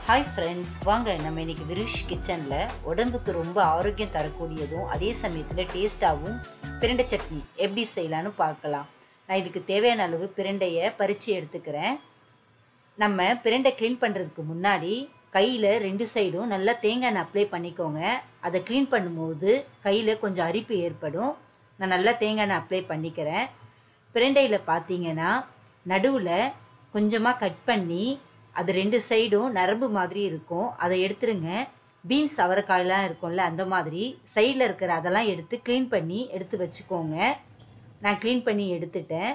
Hi friends, வாங்க நம்ம இன்றைக்கி விருஷ் கிச்சனில் உடம்புக்கு ரொம்ப ஆரோக்கியம் தரக்கூடியதும் அதே சமயத்தில் டேஸ்ட்டாகவும் பிரண்டை சட்னி எப்படி செய்யலான்னு பார்க்கலாம். நான் இதுக்கு தேவையான அளவு பிரண்டையை பறித்து எடுத்துக்கிறேன். நம்ம பிரண்டை க்ளீன் பண்ணுறதுக்கு முன்னாடி கையில் 2 சைடும் நல்லா தேங்காய் எண்ணெய் அப்ளை பண்ணிக்கோங்க. அதை க்ளீன் பண்ணும்போது கையில் கொஞ்சம் அரிப்பு ஏற்படும். நான் நல்லா தேங்காய் எண்ணெய் அப்ளை பண்ணிக்கிறேன். பிரண்டையில் பார்த்தீங்கன்னா நடுவில் கொஞ்சமாக கட் பண்ணி அது 2 சைடும் நரம்பு மாதிரி இருக்கும், அதை எடுத்துருங்க. பீன்ஸ் அவரைக்காயெலாம் இருக்கும்ல, அந்த மாதிரி சைடில் இருக்கிற அதெல்லாம் எடுத்து க்ளீன் பண்ணி எடுத்து வச்சுக்கோங்க. நான் க்ளீன் பண்ணி எடுத்துட்டேன்.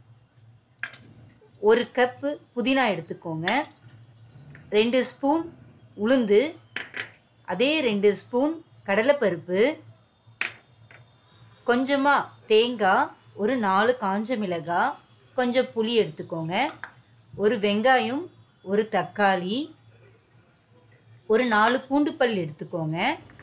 1 கப்பு புதினா எடுத்துக்கோங்க. 2 ஸ்பூன் உளுந்து, அதே 2 ஸ்பூன் கடலைப்பருப்பு, கொஞ்சமாக தேங்காய், ஒரு 4 காஞ்ச மிளகாய், கொஞ்சம் புளி எடுத்துக்கோங்க. ஒரு வெங்காயம், ஒரு தக்காளி, ஒரு 4 பூண்டு பல் எடுத்துக்கோங்க.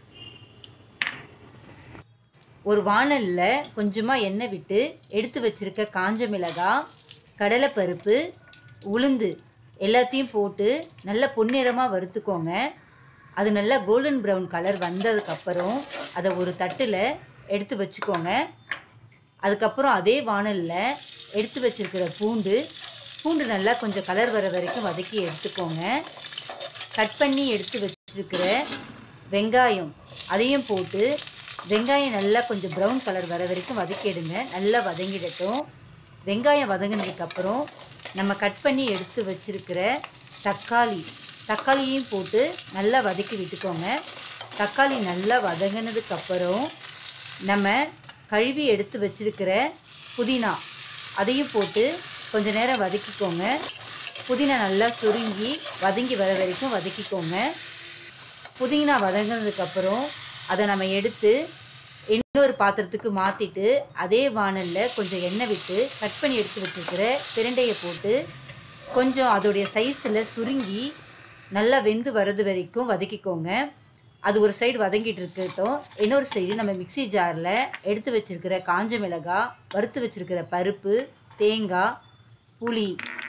ஒரு வாணலில் கொஞ்சமாக எண்ணெய் விட்டு எடுத்து வச்சுருக்க காஞ்ச மிளகாய், கடலைப்பருப்பு, உளுந்து எல்லாத்தையும் போட்டு நல்லா பொன்னிறமாக வறுத்துக்கோங்க. அது நல்லா கோல்டன் ப்ரௌன் கலர் வந்ததுக்கப்புறம் அதை ஒரு தட்டில் எடுத்து வச்சுக்கோங்க. அதுக்கப்புறம் அதே வாணலில் எடுத்து வச்சுருக்கிற பூண்டு நல்லா கொஞ்சம் கலர் வர வரைக்கும் வதக்கி எடுத்துக்கோங்க. கட் பண்ணி எடுத்து வச்சுருக்கிற வெங்காயம் அதையும் போட்டு வெங்காயம் நல்லா கொஞ்சம் ப்ரௌன் கலர் வர வரைக்கும் வதக்கிடுங்க. நல்லா வதங்கிடட்டும். வெங்காயம் வதங்கினதுக்கப்புறம் நம்ம கட் பண்ணி எடுத்து வச்சுருக்கிற தக்காளியையும் போட்டு நல்லா வதக்கி விட்டுக்கோங்க. தக்காளி நல்லா வதங்கினதுக்கப்புறம் நம்ம கழுவி எடுத்து வச்சுருக்கிற புதினா அதையும் போட்டு கொஞ்ச நேரம் வதக்கிக்கோங்க. புதினா நல்லா சுருங்கி வதங்கி வர வரைக்கும் வதக்கிக்கோங்க. புதினா வதங்கினதுக்கப்புறம் அதை நம்ம எடுத்து இன்னொரு பாத்திரத்துக்கு மாற்றிட்டு அதே வாணலில் கொஞ்சம் எண்ணெய் விட்டு கட் பண்ணி எடுத்து வச்சுருக்கிற பிரண்டையை போட்டு கொஞ்சம் அதோடைய சைஸில் சுருங்கி நல்லா வெந்து வர்றது வரைக்கும் வதக்கிக்கோங்க. அது ஒரு சைடு வதங்கிட்டு இருக்கட்டும். இன்னொரு சைடு நம்ம மிக்ஸி ஜாரில் எடுத்து வச்சுருக்கிற காஞ்ச மிளகாய், வறுத்து வச்சுருக்கிற பருப்பு, தேங்காய், புளி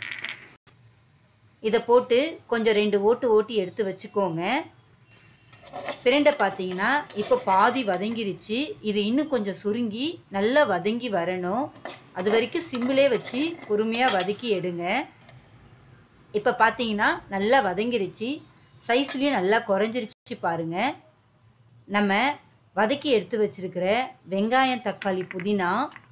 இதை போட்டு கொஞ்சம் 2 ஓட்டி எடுத்து வச்சுக்கோங்க. பிரண்டை பார்த்தீங்கன்னா இப்போ பாதி வதங்கிருச்சு. இது இன்னும் கொஞ்சம் சுருங்கி நல்லா வதங்கி வரணும். அது வரைக்கும் சிம்மிலே வச்சு பொறுமையாக வதக்கி எடுங்க. இப்போ பார்த்தீங்கன்னா நல்லா வதங்கிருச்சு. சைஸ்லேயும் நல்லா குறைஞ்சிருச்சு பாருங்கள். நம்ம வதக்கி எடுத்து வச்சுருக்கிற வெங்காயம், தக்காளி, புதினா,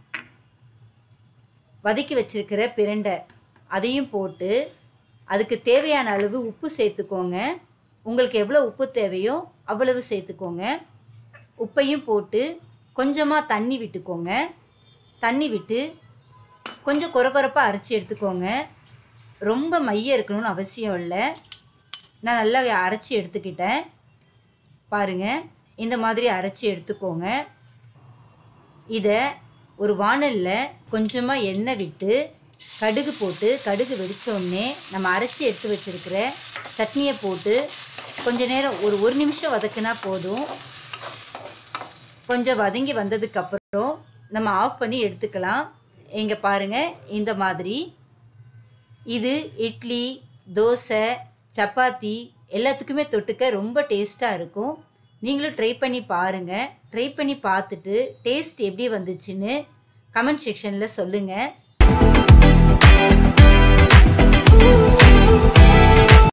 வதக்கி வச்சுருக்கிற பிரண்டை அதையும் போட்டு அதுக்கு தேவையான அளவு உப்பு சேர்த்துக்கோங்க. உங்களுக்கு எவ்வளோ உப்பு தேவையோ அவ்வளவு சேர்த்துக்கோங்க. உப்பையும் போட்டு கொஞ்சமாக தண்ணி விட்டுக்கோங்க. தண்ணி விட்டு கொஞ்சம் கொரகொரப்பாக அரைச்சி எடுத்துக்கோங்க. ரொம்ப மைய இருக்கணும்னு அவசியம் இல்லை. நான் நல்லா அரைச்சி எடுத்துக்கிட்டேன் பாருங்கள். இந்த மாதிரி அரைச்சி எடுத்துக்கோங்க. இதை ஒரு வாணலில் கொஞ்சமாக எண்ணெய் விட்டு கடுகு போட்டு கடுகு வெடித்தோடனே நம்ம அரைச்சி எடுத்து வச்சுருக்கிற சட்னியை போட்டு கொஞ்ச நேரம் ஒரு நிமிஷம் வதக்குனா போதும். கொஞ்சம் வதங்கி வந்ததுக்கப்புறம் நம்ம ஆஃப் பண்ணி எடுத்துக்கலாம். இங்கே பாருங்கள், இந்த மாதிரி. இது இட்லி, தோசை, சப்பாத்தி எல்லாத்துக்குமே தொட்டுக்க ரொம்ப டேஸ்ட்டாக இருக்கும். நீங்களும் ட்ரை பண்ணி பாருங்கள். ட்ரை பண்ணி பார்த்துட்டு டேஸ்ட் எப்படி வந்துச்சுன்னு கமெண்ட் செக்ஷனில் சொல்லுங்கள்.